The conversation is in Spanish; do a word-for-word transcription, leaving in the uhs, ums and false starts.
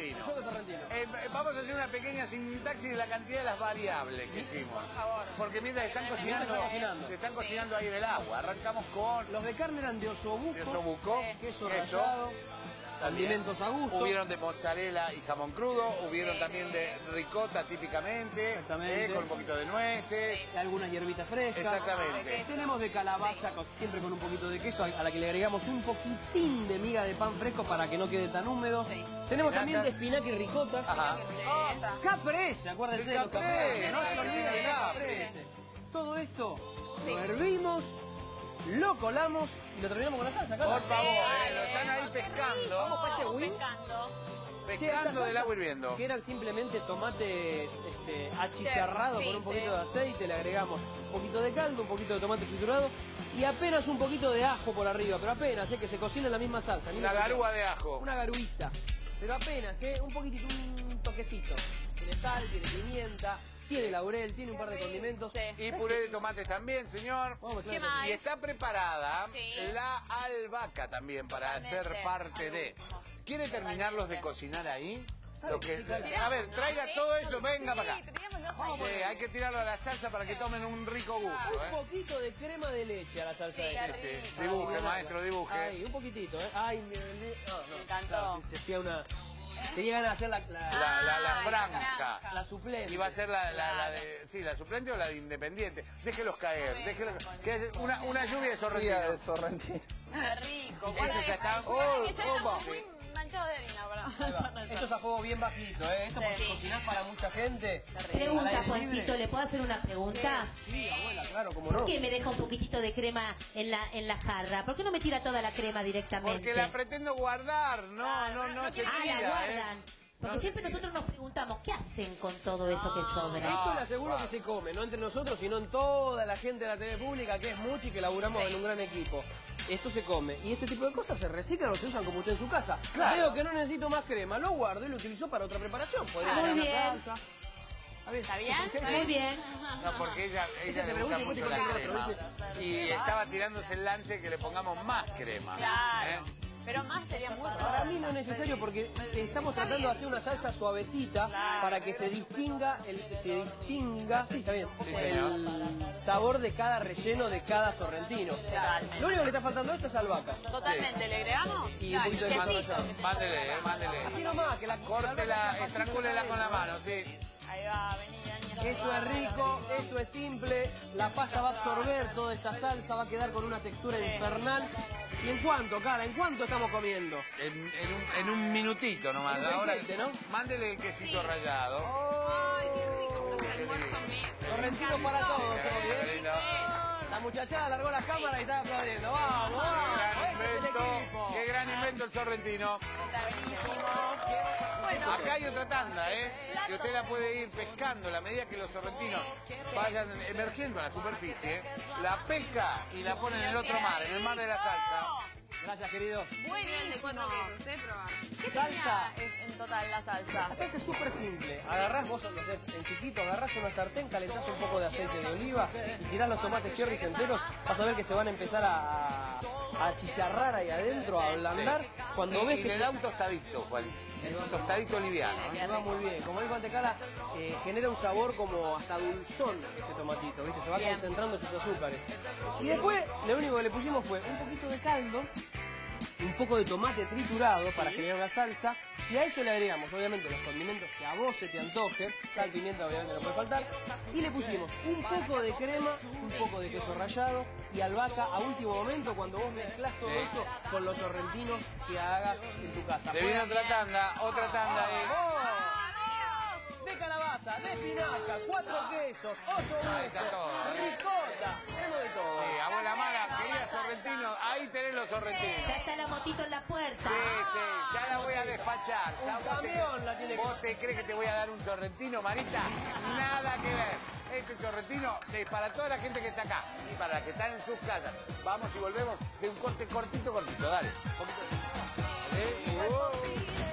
sorrentino. El show de sorrentino. Eh, vamos a hacer una pequeña sintaxis de la cantidad de las variables que hicimos. Por favor. Porque mientras están cocinando, Mientras están cocinando. se están cocinando ahí en el agua. Arrancamos con Los de carne eran de osobuco, de osobuco, queso, queso, rallado, condimentos a gusto. hubieron de mozzarella y jamón crudo, hubieron también de ricota típicamente, Exactamente. eh, con un poquito de nueces. Y algunas hierbitas frescas. Exactamente. Tenemos de calabaza, con- siempre con un poquito de queso, a a la que le agregamos un poquitín de miga de pan fresco para que no quede tan húmedo. Sí. Tenemos Espinaca. también de espinaca y ricota. Ajá. Ricota. Caprese, acuérdense El de los caprese, caprese, no se el olviden de los caprese. caprese. Todo esto Sí. lo hervimos, lo colamos y lo terminamos con la salsa. Por Carla. favor, Sí, eh, lo están ahí no, qué pescando. rico. Vamos para este wing. Pescando. Che, esta Pescando del salsa, agua hirviendo. que eran simplemente tomates este, achicharrados Sí, con un poquito sí. de aceite, le agregamos un poquito de caldo, un poquito de tomate triturado y apenas un poquito de ajo por arriba, pero apenas, eh, que se cocina en la misma salsa. ni Una le- garúa de ajo. Una garuita, pero apenas, eh, un poquitito, un toquecito. Tiene sal, tiene pimienta, tiene laurel, tiene un par de condimentos. Sí. Y puré de tomates también, señor. Vamos a mezclar ¿Qué esto. más? Y está preparada Sí. la albahaca también para Totalmente. ser parte de. ¿Quiere terminarlos de cocinar ahí? Lo que, Sí, a ver, traiga todo eso, venga para acá. Vamos. Sí, hay que tirarlo a la salsa para que tomen un rico gusto, Un ¿eh? poquito de crema de leche a la salsa Sí, de qué Sí, rico. sí. Dibuje, Ay, maestro, dibuje. Ahí, un poquitito, ¿eh? Ay, me, me, no, no, Me encantó. claro, se, se hacía una... Tenía ganas de hacer la... la, La, la, la Ay, franca. franca. la suplente. Y va a ser la, la, la Claro. de, sí, la suplente o la de Independiente. Déjelos caer, Sí, déjelos, bueno. que es una, una lluvia de sorrentino. Qué rico. Ese ya está. Oh, Oh, que ya está opa. muy manchado de harina. Ahí va. Esto es a fuego bien bajito, ¿eh? Esto porque Sí. cocinás para mucha gente. al Pregunta, aire Juancito, libre. ¿le puedo hacer una pregunta? Sí, abuela, claro, como no. ¿Por qué me deja un poquitito de crema en la en la jarra? ¿Por qué no me tira toda la crema directamente? Porque la pretendo guardar, no, no, no se Ah, la tira, guardan. ¿eh? Porque No siempre se tira. nosotros nos preguntamos, ¿qué hacen con todo eso que sobra? Esto le aseguro Ah, que se come, no entre nosotros, sino en toda la gente de la T V pública, que es mucha y que laburamos en un gran equipo. Esto se come. Y este tipo de cosas se reciclan o se usan como usted en su casa. Claro. Veo que no necesito más crema, lo guardo y lo utilizo para otra preparación. Podría Muy hacer una bien. salsa. ¿Está bien? ¿Está Muy bien. No, porque ella, ella te le pregunta gusta y mucho vos te la contestás, crema. ¿viste? Y estaba tirándose el lance que le pongamos más crema. Claro. ¿eh? Pero más sería muy Para raro. mí no es necesario porque estamos tratando de hacer una salsa suavecita Claro. para que se distinga el se distinga sí, está bien, Sí, señor. el sabor de cada relleno de cada sorrentino. Totalmente. Lo único que le está faltando a esto es albahaca. Totalmente. ¿Le agregamos? Y un poquito de Dale, queso quesito. rallado. Mándele, eh, mándele. Así nomás, que la Córtela, estrangúlela con la mano, sí. Ahí va, vení, vení. Esto es rico, esto es simple, la pasta va a absorber toda esta salsa, va a quedar con una textura infernal. ¿Y en cuánto, cara? ¿En cuánto estamos comiendo? En, en, un, en un minutito nomás. En un Ahora, veinte, ¿no? mándele el quesito Sí. rallado. Ay, qué rico. Qué Almuerzo lindo. mío. Sorrentino para todos, Qué hoy, ¿eh? lindo. La muchachada largó la cámara y está aplaudiendo. ¡Vamos, Qué vamos! gran ¡Este es el invento, equipo! qué gran invento el sorrentino. Está buenísimo. Bueno, Acá hay otra tanda, ¿eh? Que usted la puede ir pescando a la medida que los sorrentinos vayan emergiendo a la superficie. La pesca y la pone en el otro mar, en el mar de la salsa. Gracias, querido. buenísimo. Usted probar. ¿Qué Salsa. tenía en en total la La salsa? salsa es súper simple. Agarrás, vos lo haces en chiquito, agarrás una sartén, calentás un poco de aceite de oliva y tirás los tomates cherries enteros. Vas a ver que se van a empezar a, a achicharrar ahí adentro, a ablandar. Cuando y, ves y que le se- da un tostadito, Juan. Un tostadito liviano. ¿eh? se va muy bien. Como dijo Antecala, eh, genera un sabor como hasta dulzón ese tomatito, ¿viste? Se va Bien. concentrando sus azúcares. Y después, lo único que le pusimos fue un poquito de caldo, un poco de tomate triturado para generar una salsa, y a eso le agregamos, obviamente, los condimentos que a vos se te antoje, sal, pimienta, obviamente no puede faltar, y le pusimos un poco de crema, un poco de queso rallado y albahaca a último momento cuando vos mezclás todo Sí. eso con los sorrentinos que hagas en tu casa. Se viene otra tanda, otra tanda de... ¡Vamos! De calabaza, de espinaca, cuatro quesos, ocho Ahí está todo, huevos, ¿eh? ricota, tenemos de todo. Sí, abuela Mara, quería sorrentino, ahí tenés los sorrentinos. Ya está la motito en la puerta. Sí, sí, ya la voy a despachar. Un ¿Vos te- camión la tiene que- ¿Vos te crees que te voy a dar un sorrentino, Marita? Nada que ver. Este sorrentino es para toda la gente que está acá y para la que están en sus casas. Vamos y volvemos de un corte cortito, cortito. Dale. Un poquito. ¿Eh? Uh.